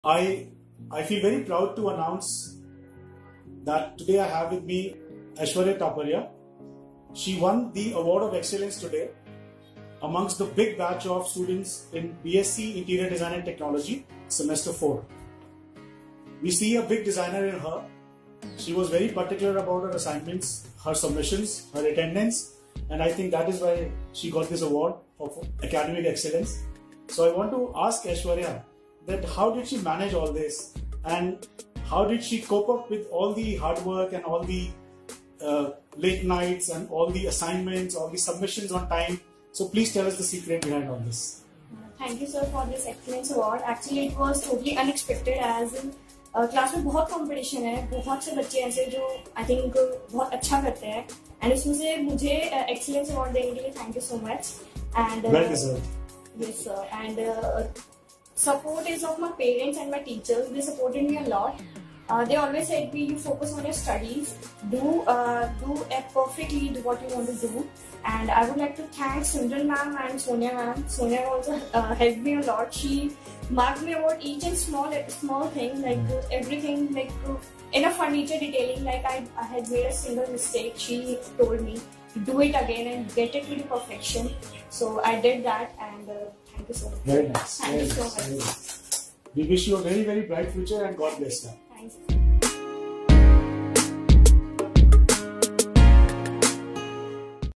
I feel very proud to announce that today I have with me Aishwarya Taparia. She won the Award of Excellence today amongst the big batch of students in BSc Interior Design and Technology, Semester 4. We see a big designer in her. She was very particular about her assignments, her submissions, her attendance, and I think that is why she got this award of academic excellence. So I want to ask Aishwarya that how did she manage all this and how did she cope up with all the hard work and all the late nights and all the assignments, all the submissions on time. So please tell us the secret behind all this. Thank you sir for this excellence award. Actually it was totally unexpected as in class में बहुत competition है, बहुत से बच्चे ऐसे जो I think बहुत अच्छा करते हैं एंड उसमें से मुझे एक्सीलेंस अवार्ड देने के लिए thank you so much and yes sir and support is of my parents and my teachers. They supported me a lot. They always said me, you focus on your studies, do perfectly do what you want to do. And I would like to thank Simran ma'am and Sonia ma'am. Sonia also helped me a lot. She marked me about each and small thing, like everything, like in a furniture detailing, like I had made a single mistake. She told me to do it again and get it to the perfection. So I did that and thank you so much. Very nice. Thank you so much. We wish you a very, very bright future and God bless you. Thanks.